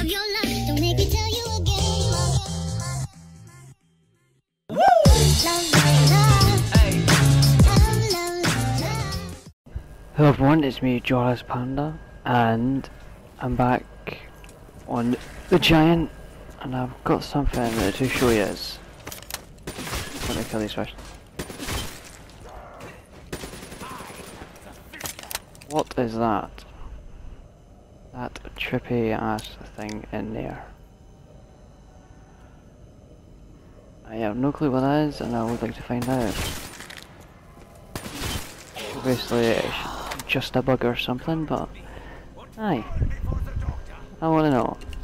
your love, don't make me tell you again. Love, love. Hello everyone, it's me, Joris Panda, and I'm back on the Giant, and I've got something to show you. Let me kill these first. What is that? That trippy ass thing in there. I have no clue what that is, and I would like to find out. Obviously it's just a bug or something, but aye, I want to know.